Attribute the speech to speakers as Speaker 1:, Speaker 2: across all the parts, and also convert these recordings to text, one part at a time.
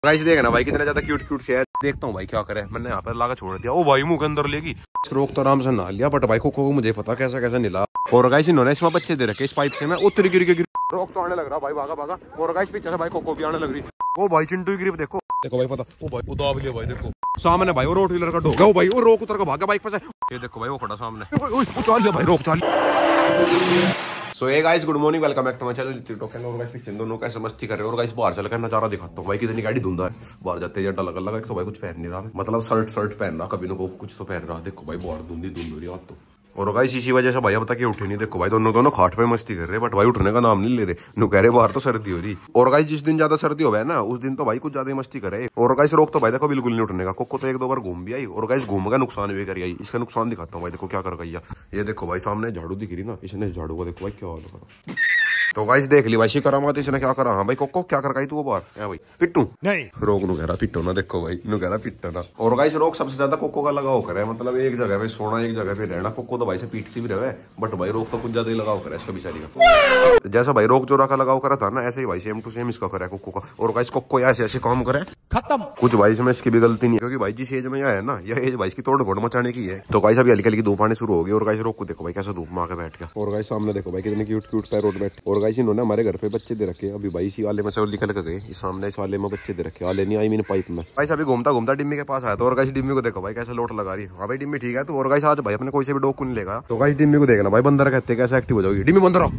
Speaker 1: Guys देखना भाई कितना ज्यादा क्यूट क्यूट से है। देखता हूँ भाई क्या करे। मैंने यहाँ पर लाकर छोड़ दिया। ओ भाई मुंह के अंदर लेगी। रोक तो आराम से नहा लिया बट भाई को मुझे पता कैसा कैसा नीला। और गाइस इन्होंने इसमें बच्चे दे रखे इस पाइप से। मैं उतर गिर रोक तो आने लग रहा भाई। भागा भागा। और गाइस पीछे से भाई को भी आने लग रही। ओ भाई चिंटू की ग्रिप देखो भाई पता। ओ भाई उदाव लिया भाई। देखो सामने भाई वो रोड व्हीलर का ढोगा। ओ भाई वो रोक उतर का भागा बाइक पर से। ये देखो भाई वो खड़ा सामने। उछाल लिया भाई। रोक चाल। So hey guys good morning welcome back to my channel little talk and और गाइस पिछले दोनों कैसे मस्ती कर रहे हो। और गाइस बाहर चलकर नजारा दिखाता हूं भाई कितनी गाड़ी धुंधा है। बाहर जाते ही डर लगा एक तो भाई कुछ पहन नहीं रहा। मतलब शर्ट पहन रहा कभी को कुछ तो पहन रहा। देखो भाई बाहर धुंधी धुंध हो रही है तो। और गाइस इसी वजह से भाई अब तक ये उठे नहीं। देखो भाई दोनों खाट पे मस्ती कर रहे हैं बट भाई उठने का नाम नहीं ले रहे। नु कह रहे बाहर तो सर्दी हो रही। और गाइस जिस दिन ज्यादा सर्दी हो ना उस दिन तो भाई कुछ ज्यादा मस्ती करे। और गाइस रोक तो भाई देखो बिल्कुल नहीं उठने का। कोको तो एक दो बार घूम भी आई और गाइस घूम का नुकसान भी करी आई। इसका नुकसान दिखाता हूँ भाई। देखो क्या कर गई। ये देखो भाई सामने झाड़ू दिख रही ना। इसने झाड़ू को देखो भाई क्या हाल करा। तो गाइस देख ली भाई करामात इसने क्या करा। हाँ भाई कोको क्या कर गई तू बाहर है भाई। पिट्टू नहीं रोक नु कह रहा पिट्टो ना। देखो भाई नु कह रहा पिट्टो ना। और गाइस रोक सबसे ज्यादा कोको का लगाव करे। मतलब एक जगह पे सोना एक जगह पे रहना। कोको तो भाई से पीटती भी रहे बट भाई रोक तो कुछ ज्यादा ही लगाव करे इसका बेचारी का। जैसा भाई रोक जोरा का लगाव करा था ना ऐसे ही भाई सेम टू सेम इसका करे कोको का। और गाइस कोको ऐसे ऐसे काम करे खत्म। कुछ भाई इसमें इसकी भी गलती नहीं है क्योंकि भाई जिस एज में है ना यह एज भाई की तोड़ फोड़ मचाने की है। तो गाइस अभी हल्की हल्की धूप आने शुरू होगी। और गाइस रोक को देखो भाई कैसे धूप में आके बैठ गया। और गाइस सामने देखो भाई कितने क्यूट क्यूट पैरोट बैठ। और गाइस इन्होंने हमारे घर पे बच्चे दे रखे। अभी भाई इसी वाले में से निकल के गए। इस सामने इस वाले में बच्चे दे रखे। वाले नहीं आई मीन पाइप में। गाइस अभी घूमता घूमता डिम्मी के पास आया था। और गाइस डिम्मी को देखो भाई कैसे लोट लगा रही है। हाँ भाई डिम्मी ठीक है तो। और गाइस आज भाई अपने कोई से भी डॉग को नहीं लेगा। तो गाइस डिम्मी को देखना भाई बंदर कहते कैसे एक्टिव हो जाओगी। डिम्मी बंदर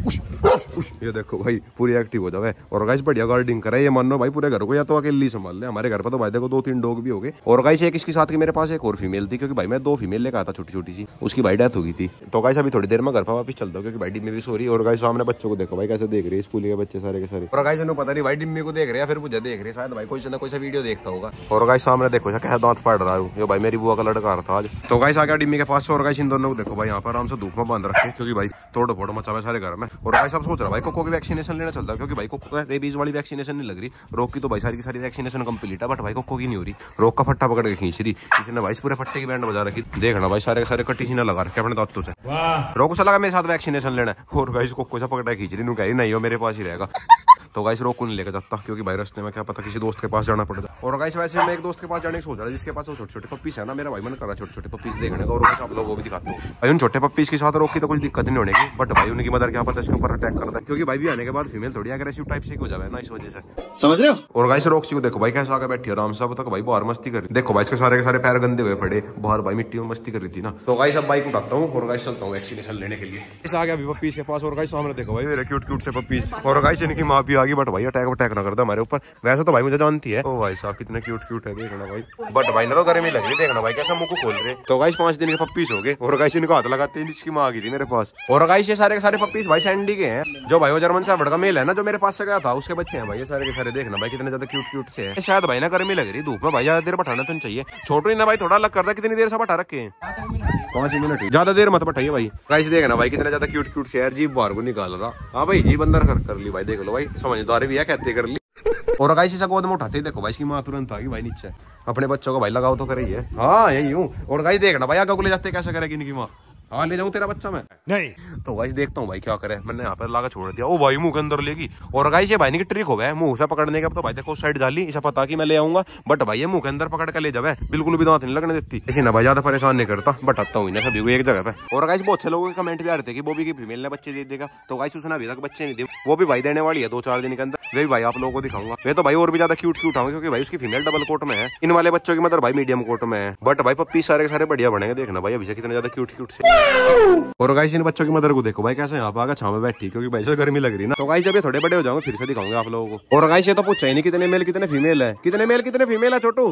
Speaker 1: ये देखो भाई पूरी एक्टिव हो जाए। और गाइस बढ़िया गार्डिंग करे। ये मानो भाई पूरे घर को या तो अकेले संभाल ले। हमारे घर पर तो भाई देखो 2-3 डॉग भी हो गए। और गाइस एक इसके साथ मेरे पास एक और फीमेल थी क्योंकि भाई मैं 2 फीमेल लेकर आता छोटी छोटी सी। उसकी भाई डेथ हो गई थी। तो गाइस अभी थोड़ी देर में घर पर वापस चलता हूँ क्योंकि भाई डिम्मी भी सो रही। और गाइस सामने बच्चों को देखो भाई कैसे देख रहे हैं स्कूल के बच्चे सारे के सारे। और गाइस इन्हें पता नहीं भाई डिम्मी को देख रहे हैं फिर मुझे देख रहे हैं। शायद भाई कोई ना कोई सा वीडियो देखता होगा। और गाइस सामने देखो कैसे दांत फाड़ रहा है। ये भाई मेरी बुआ का लड़का था आज। तो गाइस आ गया डिम्मी के पास। और गाइस इन दोनों को देखो भाई यहाँ पर आराम से धूप में बांध रखे क्योंकि भाई तोड़ फोड़ मचा हुआ सारे घर में। और गाइस सब सोच रहा भाई कोको की वैक्सीनेशन लेना चलता है क्योंकि भाई कोको रेबीज वाली वैक्सीनेशन नहीं लग रही। रोक की तो भाई सारी की सारी वैक्सीनेशन कंप्लीट है बट भाई कोको की नहीं हो रही। रोक का फट्टा पकड़ के खींच रही। इसने भाई पूरे फट्टे की बैंड बजा रखी। देखना भाई सारे के सारे कट्टी सीना लगा रखे अपने दांतों से। रोक से लगा मेरे साथ वैक्सीनेशन लेना। और गाइस कोको से पकड़ के खींच रही। कह रही नहीं हो मेरे पास ही रहेगा। तो गाइस रोक को नहीं लेकर जाता क्योंकि भाई रास्ते में क्या पता किसी दोस्त के पास जाना पड़ता। और गाइस वैसे मैं एक दोस्त के पास जाने की सोच रहा जिसके पास वो छोटे छोटे पप्पीज है ना। मेरा भाई मन कर रहा छोटे छोटे पप्पीज देखने का। और आप लोगों को भी दिखाता हूँ भाई उन छोटे पप्पीज के साथ रोक की तो कुछ दिक्कत नहीं होने की बट भाई उनकी मदर क्या पता इसके ऊपर अटैक करता है क्योंकि भाई भी आने के बाद फीमेल थोड़ी एग्रेसिव टाइप से हो जाए ना इस वजह से। समझ रहे हो। और गाइस रोक्सी को देखो भाई कैसे आगे बैठी आराम से। अब तक भाई बाहर मस्ती कर रही। देखो भाई इसके सारे के सारे पैर गंदे हुए पड़े बाहर भाई मिट्टी में मस्ती कर रही थी ना। तो गाइस अब बाइक उठाता हूँ और गाइस चलता हूँ वैक्सीनेशन लेने के लिए। इस आ गया अभी पप्पीज के पास। और गाइस सामने देखो भाई मेरे क्यूट क्यूट से पप्पीज। और गाइस इनकी माँ भी आ गई बट भाई अटैक ना कर दे हमारे ऊपर। वैसे तो भाई मुझे जानती है। ओ भाई साहब कितने क्यूट क्यूट है देखना भाई। बट भाई ना तो गर्मी लग रही। देखना भाई कैसे मुंह को खोल रहे। तो गाइस 5 दिन के पप्पीज हो गए। और गाइस इनको हाथ लगाते हैं इसकी माँ आ गई थी मेरे पास। और गाइस ये सारे के सारे पप्पीज भाई सैंडी के हैं। जो भाई वो जर्मन शेफर्ड का मेल है ना जो मेरे पास से गया था उसके बच्चे हैं भाई ये सारे के सारे। देखना भाई कितने ज्यादा क्यूट क्यूट से हैं। शायद भाई ना गर्मी लग रही धूप में भाई ज्यादा देर बैठाना तो नहीं चाहिए। छोटू ही ना भाई थोड़ा अलग कर दे। कितनी देर से बैठा रखे हैं 5 मिनट। ज्यादा देर मत बैठाइए भाई। गाइस देखना भाई कितने ज्यादा क्यूट क्यूट से यार जी बाहर को निकाल रहा। हाँ भाई जी बंदर कर ली भाई। देख लो भाई समझदारी भी है कहते कर ली। और गाइस इसे गोद में उठाते देखो भाई इसकी माँ तुरंत आ गई भाई नीचे। अपने बच्चों को भाई लगाओ तो करे ही है। हाँ यही हूँ। और गाइस देखना भाई आगे को ले जाते कैसे करेगी इनकी माँ। हाँ ले जाऊँ तेरा बच्चा मैं नहीं। तो गाइस देखता हूँ भाई क्या करे। मैंने यहाँ पर लाकर छोड़ दिया। ओ भाई मुंह के अंदर लेगी। और गाइस ये भाई ने की ट्रिक हो गया मुंह से पकड़ने का। तो भाई देखो साइड डाली इसे पता कि मैं ले आऊंगा बट भाई ये मुंह के अंदर पकड़ के ले जावे। बिल्कुल भी दांत नहीं लगने देती। इसी ना भाई ज्यादा परेशान नहीं करता बट आता हूँ सभी को एक जगह पे। और गाइस बहुत से लोगों के कमेंट भी आ रहे थे कि बॉबी की फीमेल ने बच्चे दे देगा। तो गाइस उसने अभी तक बच्चे नहीं दिए। वो भी भाई देने वाली है 2-4 दिन के अंदर। वे भी भाई आप लोगों को दिखाऊंगा। वे तो भाई और भी ज्यादा क्यूट क्यूट आऊंगे क्योंकि भाई उसकी फीमेल डबल कोट में है। इन वाले बच्चों की मदर भाई मीडियम कोट में है बट भाई पप्पी सारे के सारे बढ़िया बनेंगे। देखना भाई अभी से कितने ज्यादा क्यूट क्यूट से। और गाइस इन बच्चों की मदर को देखो भाई कैसे यहाँ पे आकर छांव में बैठी क्योंकि भाई से गर्मी लग रही ना। तो गाइस जब ये थोड़े बड़े हो जाओगे फिर से दिखाऊंगा आप लोगों को। और गाइस ये तो पूछा ही नहीं कितने मेल कितने फीमेल है। कितने मेल कितने फीमेल है छोटू।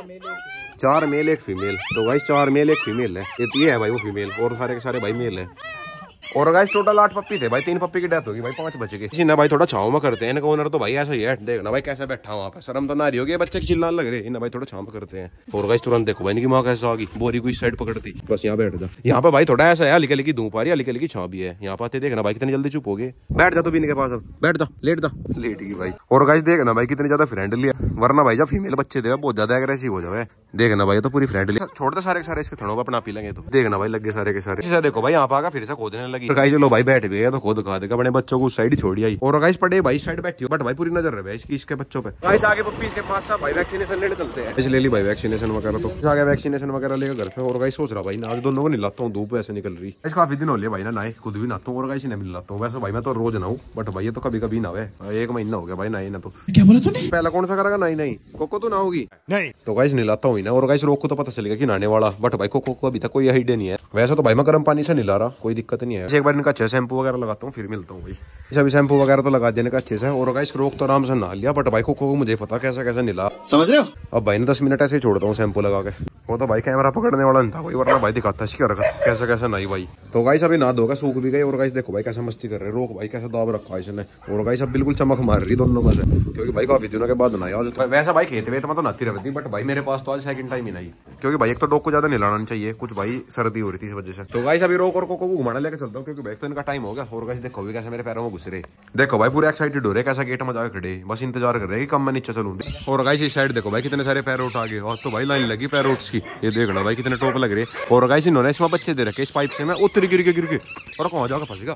Speaker 1: 4 मेल 1 फीमेल। तो गाइस 4 मेल 1 फीमेल है। ये है भाई वो फीमेल और सारे के सारे भाई मेल है। और गाइस टोटल 8 पप्पी थे भाई। 3 पप्पी की डेथ होगी भाई 5 बचे गए। ना भाई थोड़ा छांव में करते हैं इनका ओनर तो भाई ऐसा ही है। देखना भाई कैसे बैठा वहाँ पे। शर्म तो ना रही होगी बच्चे की चिल्लाने लग रहे हैं। भाई थोड़ा छांव में करते हैं। और गाइस तुरंत देखो भाई इनकी माँ कैसे आ गई। बोरी को इस साइड पकड़ती बस यहाँ बैठ जा। यहाँ पे भाई थोड़ा ऐसा है हल्की हल्की धूप आ रही है हल्की हल्की छांव भी है। यहाँ पे देखना भाई कितनी जल्दी चुप हो गए। बैठ जा तो भी इनके पास अब बैठ जा लेट गई भाई। और गाइस देखना भाई कितनी ज्यादा फ्रेंडली है। वरना भाई जब फीमेल बच्चे दे बहुत ज्यादा एग्रेसिव हो जाए। देखना भाई तो पूरी फ्रेंडली छोड़ दे सारे के सारे इसके थड़ों पर अपना पी लेंगे तो देखना भाई लगे सारे के सारे देखो भाई यहाँ पागा फिर से खोदने लगी गाइस चलो भाई बैठ भी गया तो खुद खा देगा अपने बच्चों को साइड छोड़ आई और गाइस पड़े भाई साइड बैठी हो बट भाई पूरी नजर रहे इसकी इसके बच्चों पे गाइस आगे पप्पी इसके पास भाई वैक्सीनेशन लेने चलते हैं इसलिए ले ली भाई वैक्सीनेशन वगैरह तो आगे वैक्सीनेशन वगैरह लेकर घर पे और गाइस सोच रहा भाई ना आज दोनों को नहलाता हूँ धूप ऐसे निकल रही है काफी दिन हो लिया भाई ना नहाए खुद भी नहाता हूँ और गाइस नहीं मिलाता हूँ वैसे भाई मैं तो रोज नहाऊं बट भाई तो कभी कभी नहावे 1 महीना हो गया भाई नहाई ना तो क्या बोला तूने पहला कौन सा करेगा नहीं कोको तो नहाओगी नहीं तो गाइस नहलाता हूँ ना और गाइस रोक को तो पता चलेगा कि नहाने वाला बट भाई कोको को अभी तक कोई आइडिया नहीं है वैसे तो भाई मैं गर्म पानी से नहला रहा कोई दिक्कत नहीं है एक बार इनका अच्छे शैम्पू वगैरह लगाता हूँ फिर मिलता हूँ भाई सभी शैम्पू वगैरह तो लगा देने का अच्छे से और गाइस रोक तो आराम से नहा लिया बट भाई कोको को मुझे पता कैसा नहला समझ रहे हो अब भाई ने 10 मिनट ऐसे ही छोड़ता हूँ शैम्पू लगा के वो तो भाई कैमरा पकड़ने वाला नहीं था कोई वरना भाई दिखाता कैसा नहीं भाई तो गाइस अभी नहा धोगा सूख भी गई और गाइस देखो भाई कैसे मस्ती कर रहे रोक भाई कैसे दाब रखा इसने और गाइस अब बिल्कुल चमक मार रही दोनों में से क्योंकि भाई काफी दिनों के बाद नहाया तो वैसा भाई खेत में तो मैं तो नहाती रहती बट भाई मेरे पास तो आज सेकंड टाइम ही नहीं क्योंकि भाई एक तो डॉग को ज्यादा नहलाना नहीं चाहिए कुछ भाई सर्दी हो रही थी इस वजह से तो गाइस अभी रोक और कोको को घुमाने लेके चलता हूँ क्योंकि भाई तो इनका टाइम हो गया और गाइस देखो भी कैसे मेरे पैरों में घुस रहे देखो भाई पूरे एक्साइटेड हो रहे कैसा गेट में जाकर खड़े बस इंतजार कर रहे हैं कम मैं नीचे चलूंगी और गाइस इस साइड देखो भाई कितने सारे पैरोट आ गए और तो भाई लाइन लगी पैरोट्स की ये देखना भाई कितने टोप लग रहे और गाइस इन्होंने इसमें बच्चे दे रखे इस पाइप से मैं उतरी गिर के और कौन जाकर फंसेगा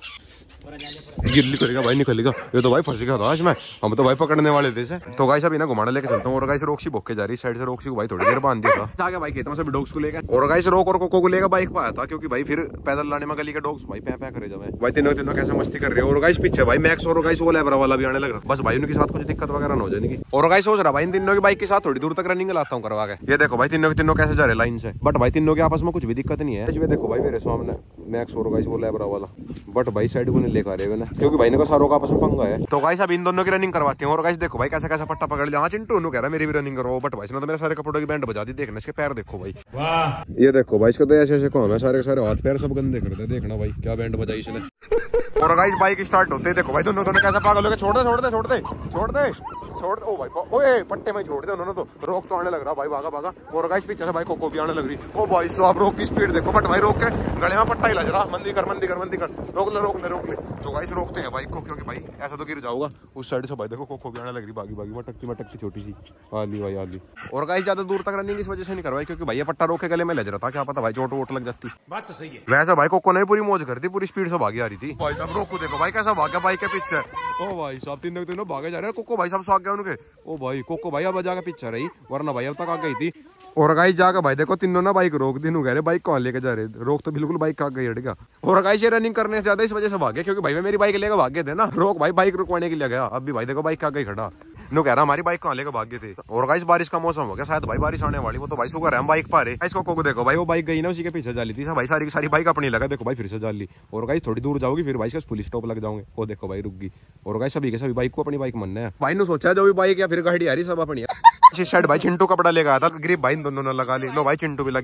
Speaker 1: गिरली करेगा भाई निकलेगा ये तो भाई फंस गया था इसमें हम तो भाई पकड़ने वाले थे तो गाइस अभी ना घुमाने लेके चलता हूँ और गाइस रोक्सी भोग के जा रही साइड से रोक्सी को भाई थोड़ी देर बांध दिया था आगे भाई खेत में सभी डॉग्स को लेकर और गाइस रोक और कोको को लेकर बाइक पे आया था क्योंकि भाई फिर पैदल लाने में गली के डॉग्स भाई पे करे जावे भाई तीनों कैसे मस्ती कर रहे हैं और गाइस पीछे भाई मैक्स और गाइस वो लेबरा वाला भी आने लग रहा बस भाई उनके साथ कुछ दिक्कत वगैरह न हो जाएगी और गाइस सोच रहा भाई इन तीनों की बाइक के साथ थोड़ी दूर तक रनिंग लाता हूँ करवा के ये देखो भाई तीनों कैसे जा रहे लाइन से बट भाई तीनों के आपस में कुछ भी दिक्कत नहीं है देखो भाई मेरे सामने मैक्स और गाइस वो लेबरा वाला बट भाई साइड को नहीं लेकर आ रहे ना क्योंकि भाई ने को सारों का आपस में पंगा है तो गाइस अब इन दोनों की रनिंग करवाते हैं और गाइस देखो भाई कैसा पट्टा पकड़ लिया चिंटू कह रहा है मेरी भी रनिंग करो बट भाई ने तो मेरे सारे कपड़ों की बैंड बजा दी देखना इसके पैर देखो भाई वाह ये देखो भाई इसका तो ऐसे कौन है सारे हाथ पैर सब गंदे करते देखना भाई क्या बैंड बजाई इसने और गाइस बाइक स्टार्ट होते देखो भाई दोनों कैसा पागल हो गए छोड़ दे ओ भाई ओए पट्टे में छोड़ दे उन्होंने तो रोक तो आने लग रहा भाई भागा और गाइस पीछे से भाई कोको भी आने लग रही ओ भाई साहब रोक की स्पीड देखो बट भाई रोक के गले में पट्टा ही लग रहा मंदी कर रोक ले तो गाइस रोकते हैं बाइक को क्योंकि भाई ऐसा तो गिर जाऊंगा उस साइड से भाई देखो कोको भी आने लग रही भागी मटकती छोटी सी आली और गाइस ज्यादा दूर तक रनिंग इस वजह से नहीं करवाई क्योंकि भाई ये पट्टा रोक के गले में लग रहा था क्या पता भाई चोट वोट लग जाती बात तो सही है वैसा भाई कोको ने पूरी मौज कर दी पूरी स्पीड से भागी आ रही थी भाई साहब रोको देखो भाई कैसा भाग गया बाइक के पीछे ओ भाई साहब तीनों भागे जा रहे हैं कोको भाई साहब भाग गया उनके ओ भाई कोको भाई अब जाके पीछे रही वरना भाई अब तक आ गई थी और गाइस जाकर भाई देखो तीनों ना बाइक रोक दी कह रहे बाइक कौन लेके जा रहे रोक तो बिल्कुल बाइक आगे हट गया और गाइस ये रनिंग करने से ज्यादा इस वजह से भागे क्योंकि भाई मेरी बाइक लेकर भागे थे ना रोक भाई बाइक रुकवाने के लिए गया अब भी भाई देखो बाइक आगे खड़ा नो कह रहा हमारी बाइक कहाँ लेकर भागे थे और गाइस बारिश का मौसम हो गया शायद भाई बारिश आने वाली वो तो भाई शुक्र है हम बाइक पा रहे इसको को देखो भाई वो बाइक गई ना उसी के पीछे जा ली थी भाई सारी की सारी बाइक अपनी लगा देखो भाई फिर से जा ली और गाइस थोड़ी दूर जाओगी फिर भाई पुलिस स्टॉप लग जाओगे वो देखो भाई रुक गई और गाइस सभी के सभी बाइक को अपनी बाइक मनना है भाई ने सोचा जो भी बाइक या फिर गाड़ी आ रही सब अपनी साइड भाई चिंटू कपड़ा लेकर आया था ग्रिप भाई दोनों ने लगा ली लो भाई चिंटू भी लग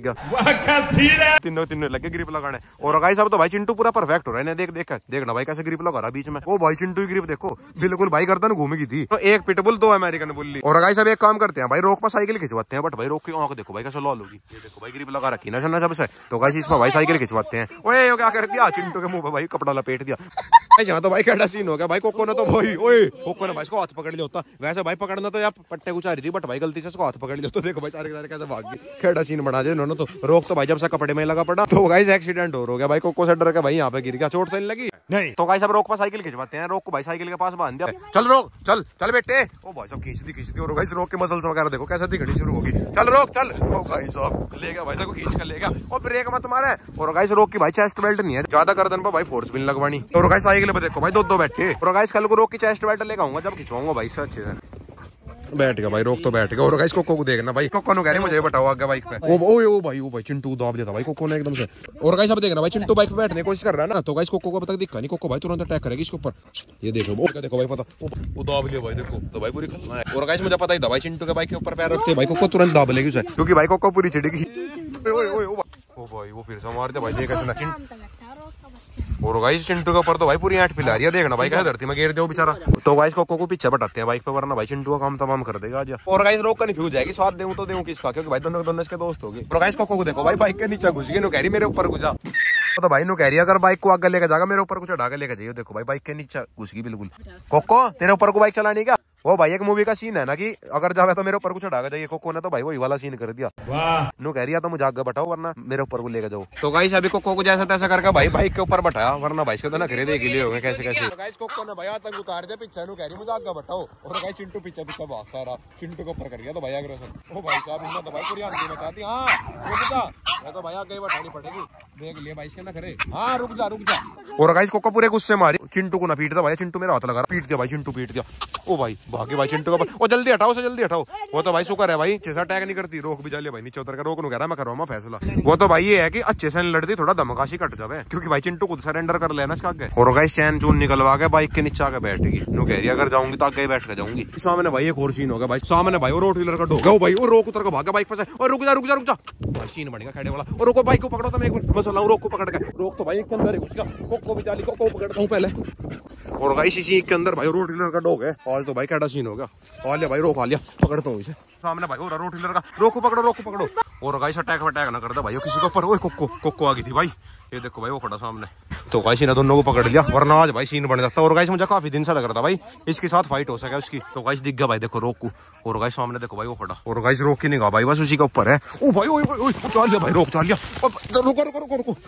Speaker 1: गया तीनों लगे ग्रिप लगाने और गाइस अब तो भाई चिंटू पूरा परफेक्ट हो रहा है देखना भाई कैसे ग्रिप लगा रहा बीच में वो भाई चिंटू की ग्रिप देखो बिल्कुल भाई गर्दन घूमेगी थी तो एक पिटबुल 2 अमेरिकन बुल्ली और गाइस अब एक काम करते हैं भाई रोक पर साइकिल खिंचवाते हैं बट भाई रोक की आंख देखो भाई कैसे लॉल होगी ये देखो भाई ग्रिप लगा रखी ना सबसे तो गाइस इसमें भाई साइकिल खिंचवाते हैं ओए क्या कर दिया चिंटू के मुंह पे भाई कपड़ा लपेट दिया यहाँ तो भाई कैसा सीन हो गया भाई कोको ने तो भाई ओए कोको ने भाई इसको हाथ पकड़ लिया होता वैसे भाई पकड़ना तो यार पट्टे को चाह रही थी बट भाई गलती से इसको हाथ पकड़ लिया तो देखो भाई सारे कैसे भाग गई कैसा सीन बना दिया इन्होंने तो रोक तो भाई जब से कपड़े में लगा पड़ा तो गाइस एक्सीडेंट हो गया भाई कोको से डर के भाई यहाँ पे गिर गया चोट तो नहीं लगी नहीं तो गाइस अब रोक पर साइकिल खिंचवाते हैं रोक को भाई साइकिल के पास बांध दिया चल रोक चल बेटे ओ भाई साहब खींच दी और गाइस रोक के मसल्स वगैरह देखो कैसे दिखनी शुरू होगी चल रोक चल ओ भाई साहब ले गया भाई देखो खींच कर ले गया और ब्रेक मत मारे और गाइस रोक की भाई चेस्ट बेल्ट नहीं है ज्यादा गर्दन पर भाई फोर्स भी लगवानी और गाइस साइकिल पे देखो भाई दो बैठे और गाइस कल को रोक की चेस्ट बेल्ट लेकर आऊंगा जब खिंचवाऊंगा भाई से अच्छे से बैठ गया भाई रोक तो बैठ गया और गाइस कोको को देखना भाई कोको ने कह रहे मुझे बताओ आगे बाइक पे ओ भाई चिंटू दाब दिया था भाई कोको ने एकदम से और गाइस अब देखना भाई चिंटू बाइक पे बैठने की कोशिश कर रहा है ना तो गाइस कोको को पता दिखा नहीं कोको भाई तुरंत अटैक करेगी इसके ऊपर ये देखो भाई पता वो दाब लिया भाई देखो तो भाई पूरी खलना है और गाइस मुझे पता ही था भाई चिंटू के बाइक के ऊपर पैर रखते भाई कोको तुरंत दाब लेगी उसे क्योंकि भाई कोको पूरी चिढ़ेगी ओ भाई वो फिर से मार दे भाई देखा और गाइस चिंटू के ऊपर तो भाई पूरी आंट पिला रही है देखना भाई कैसे धरती में गिर दे बेचारा तो गाइस कोको को पीछे बैठाते हैं बाइक पे वरना भाई चिंटू का काम तमाम कर देगा आज और गाइस रोक कर नहीं फ्यूज जाएगी स्वाद देऊं तो देऊं किसका क्योंकि भाई दोनों इसके दोस्त होगी और गाइस कोको को देखो भाई बाइक के नीचे घुस गई नो कह रही मेरे ऊपर घुसा तो भाई नो कह रही अगर बाइक को आगे लेकर जाएगा मेरे ऊपर कुछ ढाके लेकर जाइए देखो भाई बाइक के नीचे घुस गई बिल्कुल कोको तेरे ऊपर को बाइक चलानी क्या वो भाई एक मूवी का सीन है ना कि अगर जावे तो मेरे ऊपर कुछ चढ़ा जाइए कोको ने, तो भाई वही वाला सीन कर दिया। नू कह रिया तो मुझे आगे बैठाओ वरना मेरे ऊपर को लेकर जाओ। तो गाइस अभी कोको को जैसा तैसा करके भाई बाइक के ऊपर बैठाया, वरना भाई इसके तो ना घरे देख लिए होंगे कैसे कैसे। गाइस कोको ने भाई आतंक उतार दिया पीछे, कह रही मुझे आगे बैठाओ, और गाइस चिंटू पीछे पीछे भाग सारा चिंटू के ऊपर कर गया। तो भाई अग्रेसन ओ भाई साहब इसने तो भाई पूरी आंधी में चाहती। हां रुक जा, मैं तो भाई आगे बैठानी पड़ेगी, देख लिए भाई इसके ना करे। हां रुक जा रुक जा। और गाइस कोको पूरे गुस्से मारी, चिंटू को ना पीट दो भाई, चिंटू मेरा हाथ लगा रहा, पीट दिया भाई, चिंटू पीट दिया। ओ भाई भागे भाई चिंटू के ऊपर, ओ जल्दी हटाओ से जल्दी हटाओ। वो तो भाई शुक्र है भाई जैसा अटैक नहीं करती, रोक भी जाले भाई नीचे उतर कर, रोक नु कह रहा मैं करवाऊंगा फैसला। वो तो भाई ये है कि अच्छे से लड़ती थोड़ा धमकाशी कट जावे, क्योंकि भाई चिंटू खुद सरेंडर कर लेना इसका आगे। और गाइस चैन चून निकलवा के बाइक के नीचे आके बैठेगी, नु कह रही अगर जाऊंगी तो आगे बैठ के जाऊंगी। सामने भाई एक और सीन होगा भाई, सामने भाई वो रोड व्हीलर का ढोगा, ओ भाई वो रोक उतर के भागा बाइक पर से, और रुक जा रुक जा रुक जा भाई, सीन बनेगा खेड़े वाला। और रोको बाइक को पकड़ो, तो मैं एक मिनट मसला हूं, रोक को पकड़ के रोक तो भाई एक अंदर है उसका, कोको भी जाली को पकड़ता हूं पहले। और गाइस इसी के अंदर भाई रोड व्हीलर का डॉग है, और तो भाई कैडा सीन हो गया। और ले भाई रोक आ लिया, पकड़ता हूं इसे। सामने भाई रोड व्हीलर का, रोको पकड़ो रोको पकड़ो। और गाइस अटैक वटैक ना कर दे भाई किसी के ऊपर। ओए कोको कोको आ गई थी भाई, ये देखो भाई वो खड़ा सामने। तो गाइस इन्हें दोनों को पकड़ लिया, वरना आज भाई सीन बन जाता। और गाइस मुझे काफी दिन से लग रहा था भाई इसके साथ फाइट हो सके उसकी। तो गाइस दिख गया भाई देखो रोकू, और गाइस सामने देखो भाई वो खड़ा। और गाइस रोक ही नहीं गया भाई, बस उसी के ऊपर है। ओ भाई ओए ओए चल लिया भाई, रोक चल लिया, रुको रुको रुको रुको,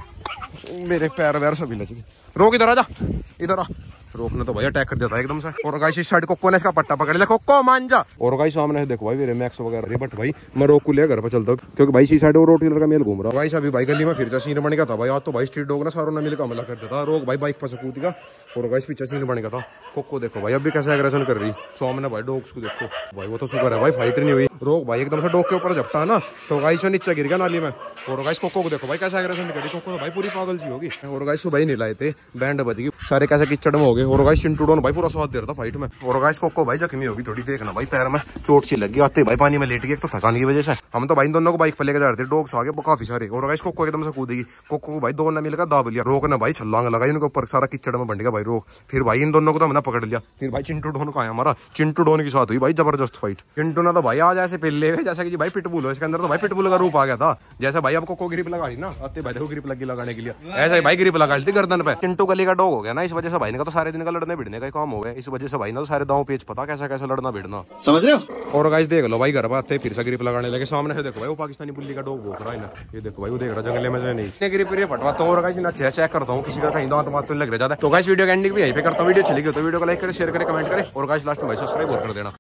Speaker 1: मेरे पैर वैर सभी लगे। रोक इधर आ जा, इधर आ। रोकने तो भाई अटैक कर देता है एकदम से। और गाइस इस साइड कोको ने इसका पट्टा पकड़ लिया, कोको मान जा। और गाइस सामने देखो भाई मेरे मैक्स वगैरह, बट भाई मैं रोक को ले घर पे चलता हूं, क्योंकि भाई इसी साइड वो रोड व्हीलर का मेल घूम रहा है। गाइस अभी भाई गली में फिर से सीन बन गया था भाई, आज तो भाई स्ट्रीट डॉग ने सारों ने मिलकर हमला कर देता। रोक भाई बाइक पर से कूद गया, और गाइस पीछे सीन बन गया था। कोको देखो भाई अभी कैसे एग्रेशन कर रही सामने भाई डॉग्स को देखो भाई, वो तो शुक्र है भाई फाइट नहीं हुई। रोक भाई एकदम से डॉग के ऊपर झपटा ना, तो गाइस नीचे गिर गया नाली में। और गाइस कोको को देखो भाई कैसे एग्रेशन कर रही, कोको तो भाई पूरी पागल सी होगी। और गाइस सुबह ही नहीं लाए थे, बैंड बज गई, सारे कैसे कीचड़ में हो गए। और गाइस चिंटू डॉन भाई पूरा साथ दे रहा था फाइट में। और गाइस कोको भाई जख्मी होगी थोड़ी, देखना भाई पैर में चोट सी लगी, आते भाई पानी में लेट गई, एक तो थकान की वजह से। हम तो भाई दोनों को बाइक पर लेकर जा रहे थे, डॉग्स आगे काफी सारे। और गाइस कोको एकदम से कूदेगी, कोको को भाई दोनों ने मिलकर दाब लिया, रोक ने भाई छलांग लगाई उनके ऊपर, सारा कीचड़ में बन गया भाई रोक। फिर भाई इन दोनों को तो हमने पकड़ लिया। फिर भाई चिंटू डॉन को आया हमारा, चिंटू डॉन के साथ हुई भाई जबरदस्त फाइट। चिंटू ने तो भाई आज ऐसे पिल्ले हुए जैसा कि भाई पिटबुल हो, इसके अंदर तो भाई पिटबुल का रूप आ गया था। जैसे भाई अब कोको ग्रिप लगा ली ना, आते भाई देखो ग्रिप लगी लगाने के लिए, ऐसे भाई ग्रिप लगा ली थी गर्दन पे। चिंटू गली का डॉग हो गया ना, इस वजह से भाई ने तो सारे दिन का लड़ने भिड़ने का काम हो गया। इस वजह से भाई ना सारे दांव पेच पता कैसा कैसा लड़ना भिड़ना, समझ रहे हो। और गाइस देख लो भाई घर पर आते फिर से ग्रिप लगाने लगे। सामने से देखो भाई वो पाकिस्तानी बुल्ली का डॉग भौंक रहा है ना, ये देखो भाई वो देख रहा जंगले में से नहीं ग्रिप फटवाता हूं। और गाइस ना चेक करता हूं किसी का कहीं दांत मात तो लग रहा है। तो गाइस वीडियो का एंडिंग भी यहीं पे करता हूं। वीडियो चली गई तो वीडियो को लाइक करें, शेयर करें, कमेंट करें, और गाइस लास्ट में भाई सब्सक्राइब कर देना।